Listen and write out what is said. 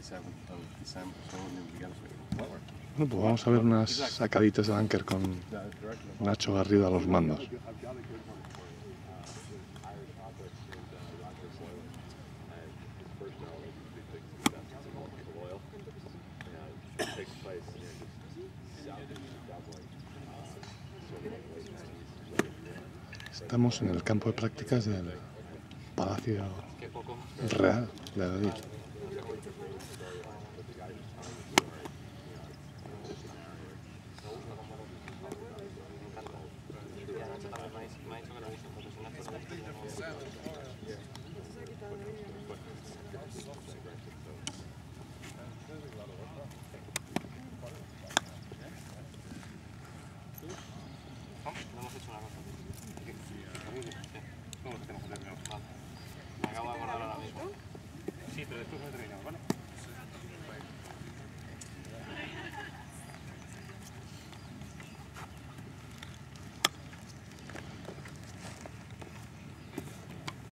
Bueno, pues vamos a ver unas sacaditas de Anker con Nacho Garrido a los mandos. Estamos en el campo de prácticas del Palacio Real de Valladolid.